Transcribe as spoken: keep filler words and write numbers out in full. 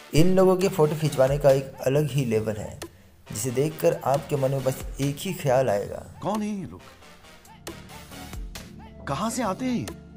इन लोगों के फ़ोटो खिंचवाने का एक अलग ही लेवल है, जिसे देखकर आपके मन में बस एक ही ख्याल आएगा। कौन है ये लोग? कहां से आते हैं ये?